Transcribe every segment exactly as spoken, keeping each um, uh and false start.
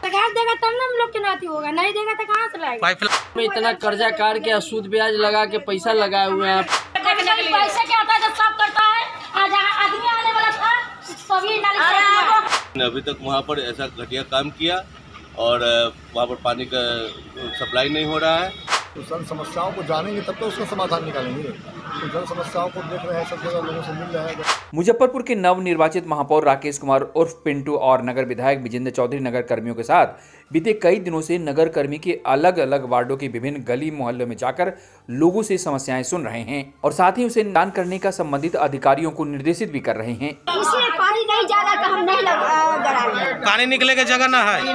सरकार देगा तब ना हम लोग के नाती होगा, नहीं देगा तो कहाँ से लाएगा। में इतना कर्जा काट के सूद ब्याज लगा के पैसा लगाए हुए हैं। पैसा क्या आता है जब सब करता है, आज आदमी आने वाला था सभी नाली। अभी तक वहाँ पर ऐसा घटिया काम किया और वहाँ पर पानी का सप्लाई नहीं हो रहा है। तो जन समस्याओं को जानेंगे तब तो उसका समाधान निकालेंगे। तो जन समस्याओं को देख रहे हैं, सब जगह लोगों से मिल रहे हैं। मुजफ्फरपुर के नवनिर्वाचित महापौर राकेश कुमार उर्फ पिंटू और नगर विधायक विजेंद्र चौधरी नगर कर्मियों के साथ बीते कई दिनों से नगर कर्मी के अलग अलग वार्डों के विभिन्न गली मोहल्लों में जाकर लोगों से समस्याएं सुन रहे हैं और साथ ही उसे निदान करने का संबंधित अधिकारियों को निर्देशित भी कर रहे हैं। इसमें पानी नहीं जा रहा तो हम नहीं लगाएंगे। पानी निकले के जगह ना है।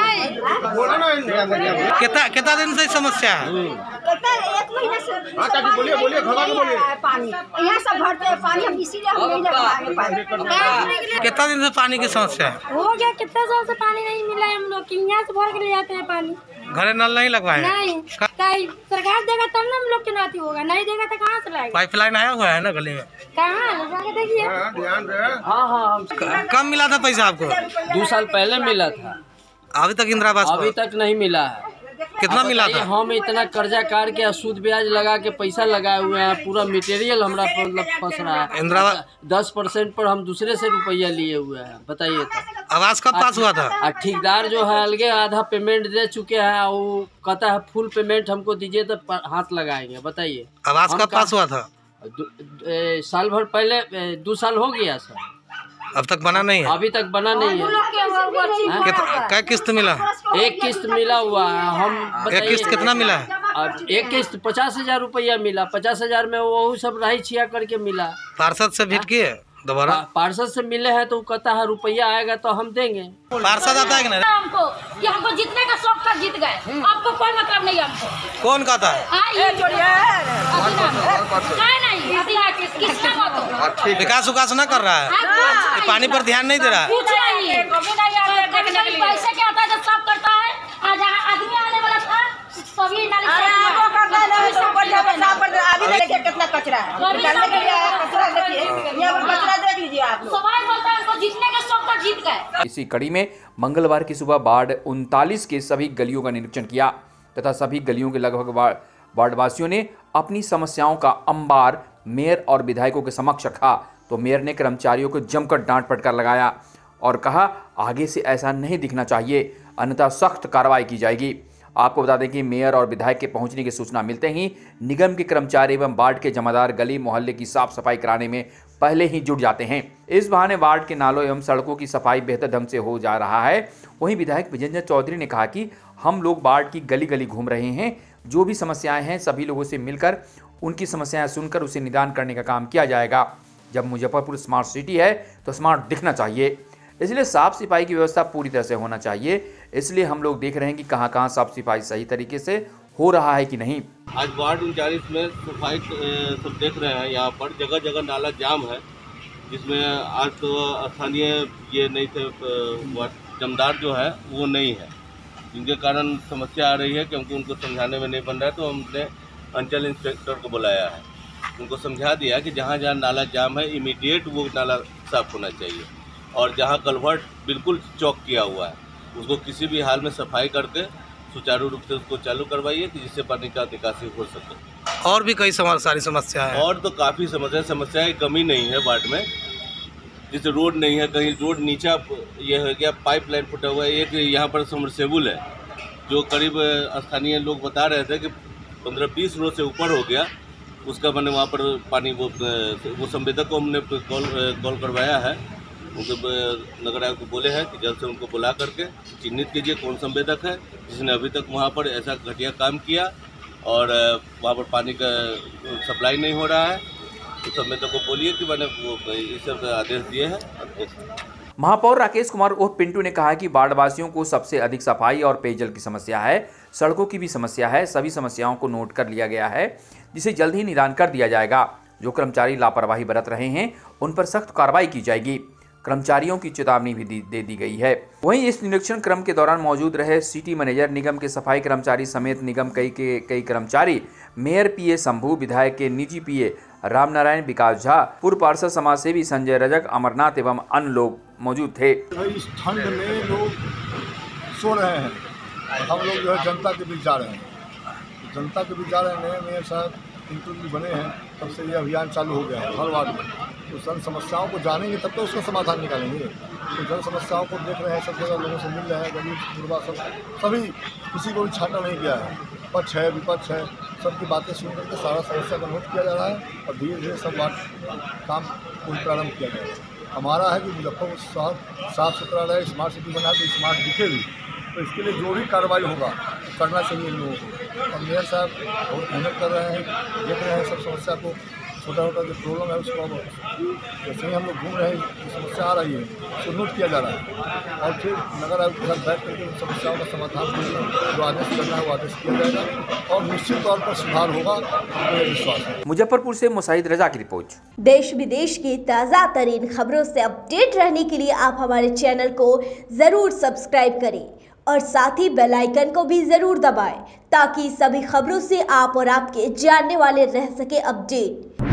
कितना कितना दिन से समस्या है? एक महीने से बोलिए बोलिए पानी यहाँ सब भरते हैं पानी, हम इसीलिए हम नहीं लगाएंगे पानी। कितना दिन से पानी की समस्या है? हो गया कितना साल से पानी नहीं मिला है, हम लोग की यहाँ से भर के ले जाते हैं पानी। घरे नल नहीं लगवाए? नहीं, सरकार देगा तब ना हम लोग के नाती होगा, नहीं देगा तो कहाँ से लाएगा। पाइपलाइन आया हुआ है ना गली में? कहाँ जाके देखिए। हाँ हाँ कब मिला था पैसा आपको? दो साल पहले मिला था, अभी तक इंदिरा आवास अभी तक नहीं मिला है। कितना मिला था? हम इतना कर्जा काट के सूद ब्याज लगा के पैसा लगाए हुए हैं, पूरा मटेरियल हमारा मतलब फंस रहा है। इंदिरा दस परसेंट पर हम दूसरे से रुपया लिए हुए हैं, बताइए तो। आवास कब पास हुआ था? और ठेकेदार जो है अलगे आधा पेमेंट दे चुके हैं, वो कहता है फुल पेमेंट हमको दीजिए तो हाथ लगाएंगे, बताइए। आवास कब पास हुआ था? साल भर पहले, दो साल हो गया सर। अब तक बना नहीं है? अभी तक बना नहीं है। क्या किस्त मिला? एक किस्त मिला हुआ है। हम एक किस्त कितना मिला है? अब एक किस्त पचास हजार रुपया मिला, पचास हजार में वो सब राही छिया करके मिला। पार्षद से भेंट किए दोबारा? पार्षद से मिले हैं तो वो कहता है रुपया आएगा तो हम देंगे। पार्षद आता है कि नहीं? हमको कि हमको जीतने का शौक था, जीत गए, आपको कोई मतलब नहीं हमको। कौन कहता है? विकास विकास ना कर रहा है, पानी पर ध्यान नहीं दे रहा है। पैसा क्या आता है जब सब करता है, आज आदमी आने वाला था सभी नाली। कितना कचरा है, कचरा देखिए, कचरा देख लीजिए आप। सवाल बोलता है हमको जीतने का शौक था, जीत गए। इसी कड़ी में मंगलवार की सुबह वार्ड उनतालीस के सभी गलियों का निरीक्षण किया तथा सभी गलियों के लगभग वार्डवासियों ने अपनी समस्याओं का अंबार मेयर और विधायकों के समक्ष रखा तो मेयर ने कर्मचारियों को जमकर डांट फटकार लगाया और कहा आगे से ऐसा नहीं दिखना चाहिए, अन्यथा सख्त कार्रवाई की जाएगी। आपको बता दें कि मेयर और विधायक के पहुंचने की सूचना मिलते ही निगम के कर्मचारी एवं वार्ड के जमादार गली मोहल्ले की साफ सफाई कराने में पहले ही जुट जाते हैं। इस बहाने वार्ड के नालों एवं सड़कों की सफाई बेहतर ढंग से हो जा रहा है। वहीं विधायक विजेंद्र चौधरी ने कहा कि हम लोग वार्ड की गली गली घूम रहे हैं, जो भी समस्याएं हैं सभी लोगों से मिलकर उनकी समस्याएं सुनकर उसे निदान करने का काम किया जाएगा। जब मुजफ्फरपुर स्मार्ट सिटी है तो स्मार्ट दिखना चाहिए, इसलिए साफ सफाई की व्यवस्था पूरी तरह से होना चाहिए। इसलिए हम लोग देख रहे हैं कि कहां कहां साफ सफाई सही तरीके से हो रहा है कि नहीं। आज वार्ड उनचालीस में सफाई सब देख रहे हैं। यहाँ पर जगह जगह नाला जाम है, जिसमें आज तो स्थानीय ये नहीं थे, जमदार जो है वो नहीं है, जिनके कारण समस्या आ रही है क्योंकि उनको समझाने में नहीं बन रहा है। तो हमने अंचल इंस्पेक्टर को बुलाया है, उनको समझा दिया कि जहाँ जहाँ नाला जाम है इमीडिएट वो नाला साफ होना चाहिए और जहाँ कल्वर्ट बिल्कुल चौक किया हुआ है उसको किसी भी हाल में सफाई करके सुचारू रूप से उसको चालू करवाइए कि जिससे पानी का निकासी हो सके। और भी कई सारी समस्या है। और तो काफ़ी समस्या समस्या की कमी नहीं है वार्ड में, जैसे रोड नहीं है, कहीं रोड नीचा ये हो गया, पाइपलाइन फुटा हुआ है। एक यहाँ पर समरसेबुल है जो करीब स्थानीय लोग बता रहे थे कि पंद्रह बीस रोज से ऊपर हो गया, उसका मैंने वहाँ पर पानी वो वो संवेदक को हमने कॉल कॉल करवाया है। उनको नगर आयुक्त को बोले हैं कि जल्द से उनको बुला करके चिन्हित कीजिए कौन संवेदक है जिसने अभी तक वहाँ पर ऐसा घटिया काम किया और वहाँ पर पानी का सप्लाई नहीं हो रहा है। तो संवेदक को बोलिए कि मैंने वो इस सब आदेश दिए हैं। महापौर राकेश कुमार उर्फ पिंटू ने कहा कि वार्डवासियों को सबसे अधिक सफाई और पेयजल की समस्या है, सड़कों की भी समस्या है। सभी समस्याओं को नोट कर लिया गया है, जिसे जल्द ही निदान कर दिया जाएगा। जो कर्मचारी लापरवाही बरत रहे हैं उन पर सख्त कार्रवाई की जाएगी। कर्मचारियों की चेतावनी भी दी, दे दी गई है। वहीं इस निरीक्षण क्रम के दौरान मौजूद रहे सिटी मैनेजर, निगम के सफाई कर्मचारी समेत निगम कई के कई कर्मचारी, मेयर पीए शंभू, विधायक के निजी पीए रामनारायण, विकास झा, पूर्व पार्षद समाजसेवी संजय रजक, अमरनाथ एवं अन्य लोग मौजूद थे। इस ठंड में लोग सो रहे हैं और हम लोग जो है जनता के बीच जा रहे हैं। तो जनता के बीच जा रहे हैं, नए मेयर साहब इंटरव्यू बने हैं, तब से ये अभियान चालू हो गया है हर वार्ड में। तो जन समस्याओं को जानेंगे तब तो उसका समाधान निकालेंगे। तो जन समस्याओं को देख रहे हैं, सब जगह लोगों से मिल रहे हैं, गरीब गुरबा सब सभी, किसी को भी छाटा नहीं गया है। पक्ष है विपक्ष है, सबकी बातें सुन करके सारा समस्या का नोट किया जा रहा है और धीरे धीरे सब बात काम को प्रारंभ किया जाएगा। हमारा है कि मुजफ्फरपुर शहर साफ़ सुथरा रहे, स्मार्ट सिटी बना के स्मार्ट दिखे भी, तो इसके लिए जो भी कार्रवाई होगा करना चाहिए इन लोगों को। और मेयर साहब बहुत मेहनत कर रहे हैं, देख रहे हैं सब समस्या को, छोटा छोटा जो प्रॉब्लम है उसको अब जैसे ही हम लोग घूम रहे हैं, जो समस्या आ रही है उसको नोट किया जा रहा है और फिर नगर आयुक्त के साथ बैठ करके उन समस्याओं का समाधान के लिए जो आदेश करना है वो आदेश किया जाएगा और निश्चित तौर पर सुधार होगा, मुझे विश्वास है। मुजफ्फरपुर से मुसाहिद रजा की रिपोर्ट। देश विदेश की ताज़ा तरीन खबरों से अपडेट रहने के लिए आप हमारे चैनल को जरूर सब्सक्राइब करें और साथ ही बेल आइकन को भी जरूर दबाएं ताकि सभी खबरों से आप और आपके जानने वाले रह सके अपडेट।